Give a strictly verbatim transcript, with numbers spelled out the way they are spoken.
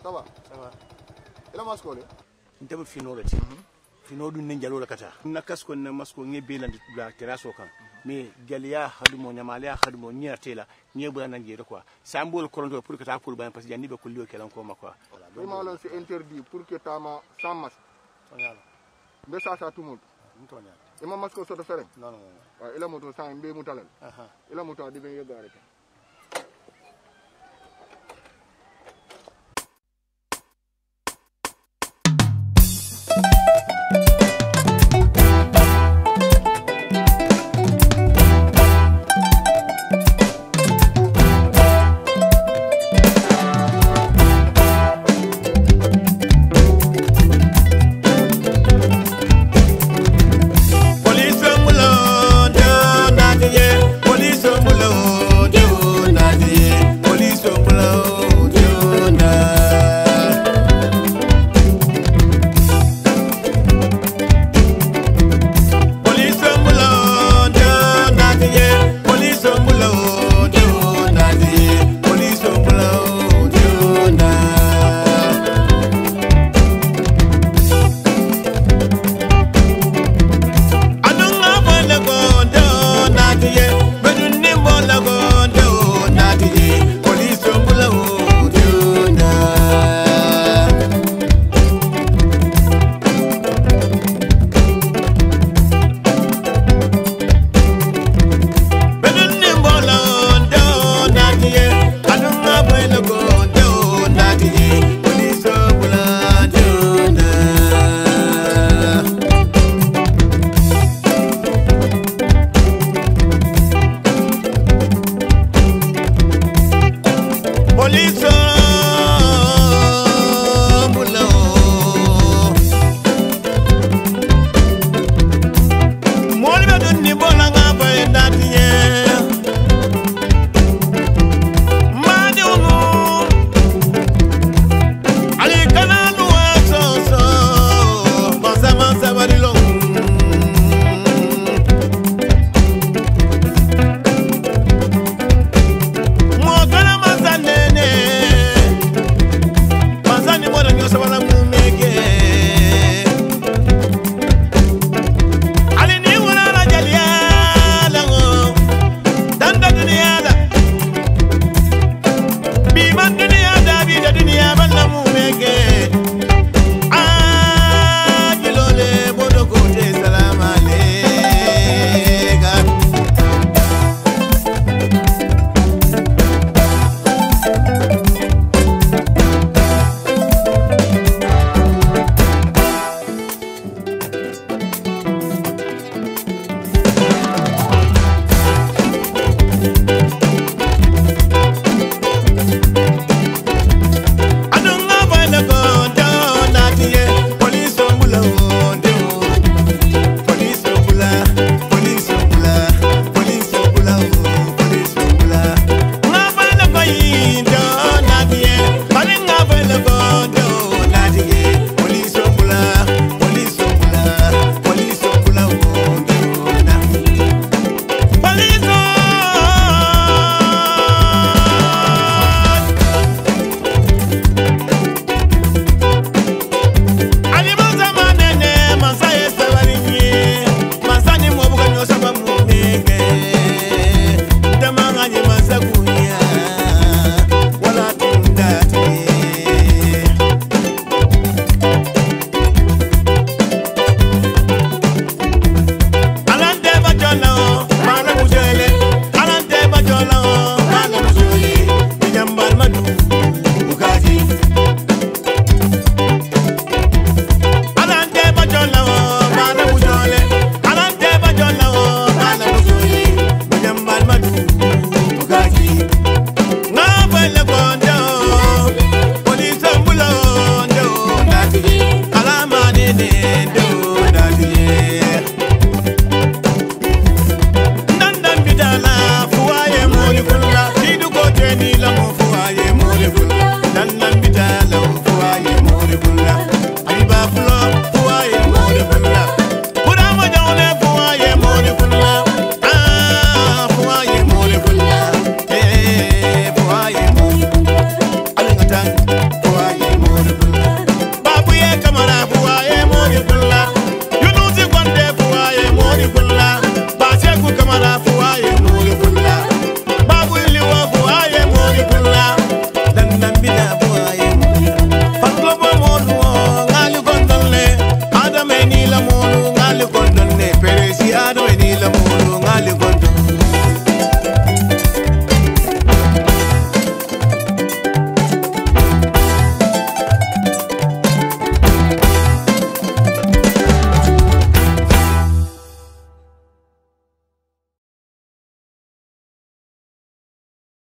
ça va ça va ila masko le ntebe fino le ti fino du ne jalo la kata na kasko na masko nge belandi la terrasse kan mais galiya hadumo nyamaliya hadumo nya tela nye bula nan jere quoi sambol koronto pour que ta pour ben parce que jani be kulli kelan ko ma quoi voilà donc c'est interdit pour que tama sans masque voilà be sa sa tout le monde ntonya ima masko so do fere non non wa ila moto sa mbe mutalal aha ila moto adibe yegare